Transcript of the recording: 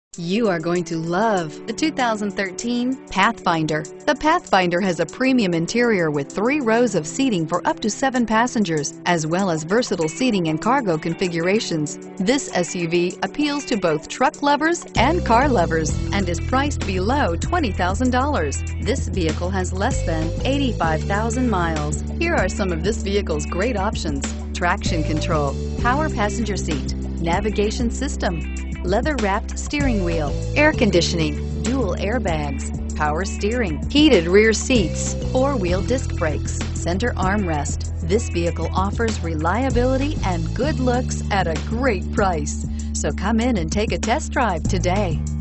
You are going to love the 2013 Pathfinder. The Pathfinder has a premium interior with 3 rows of seating for up to 7 passengers, as well as versatile seating and cargo configurations. This SUV appeals to both truck lovers and car lovers and is priced below $20,000. This vehicle has less than 85,000 miles. Here are some of this vehicle's great options: traction control, power passenger seat, navigation system, leather-wrapped steering wheel, air conditioning, dual airbags, power steering, heated rear seats, 4-wheel disc brakes, center armrest. This vehicle offers reliability and good looks at a great price. So come in and take a test drive today.